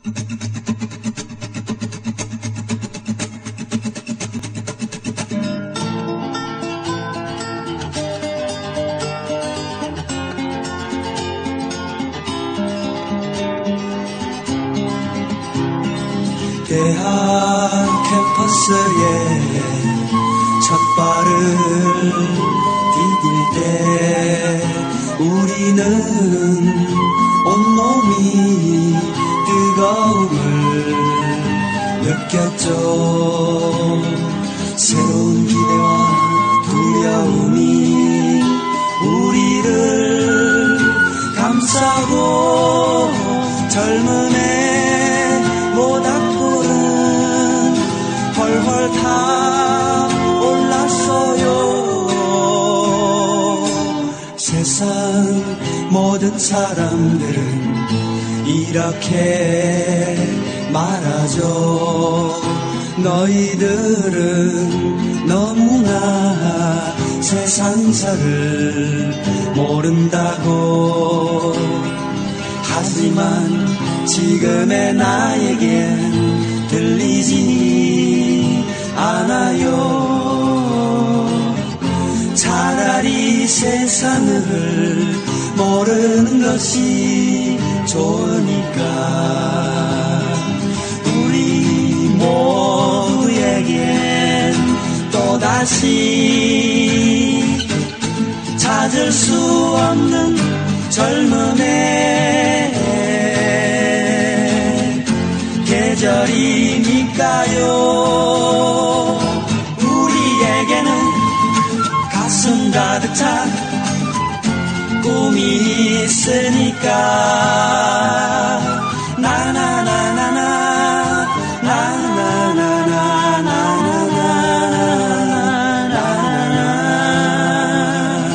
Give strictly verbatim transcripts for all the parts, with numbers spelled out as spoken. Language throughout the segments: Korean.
대학 캠퍼스에 첫 발을 디딜 때 우리는 온몸이 뜨거움을 느꼈죠. 새로운 기대와 두려움이 우리를 감싸고 젊음의 모닥불은 헐헐 타올랐어요. 세상 모든 사람들은 이렇게 말하죠. 너희들은 너무나 세상사를 모른다고. 하지만 지금의 나에겐 들리지 않아요. 차라리 세상을 모르는 것이 좋으니까. 우리 모두에겐 또다시 찾을 수 없는 젊음의 계절이니까요. 우리에게는 가슴 가득 찬 꿈이 있으니까. 나나나나나 나나나나나나나나나나나나나나.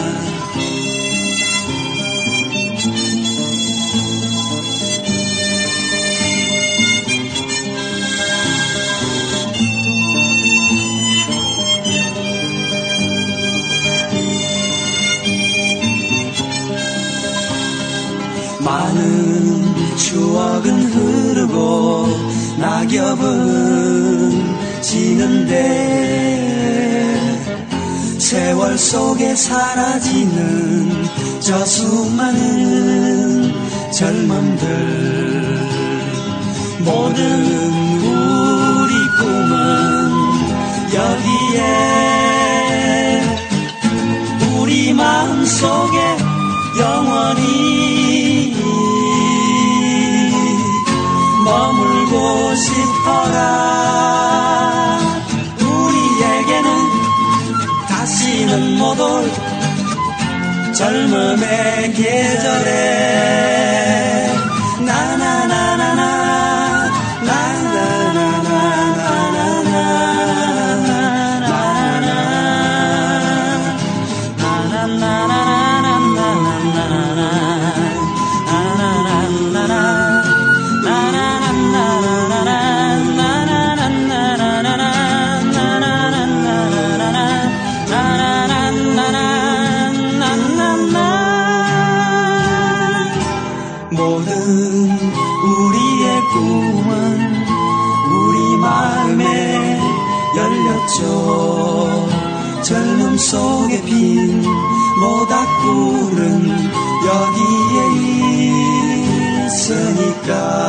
많은 추억은 흐르고 낙엽은 지는데 세월 속에 사라지는 저 수많은 젊음들. 모든 우리 꿈은 여기에 우리 마음속에 영원히 머물고 싶어라. 우리에게는 다시는 못 올 젊음의 계절에. 나나나나나 모든 우리의 꿈은 우리 마음에 열렸죠. 젊음 속에 핀 모닥불은 여기에 있으니까.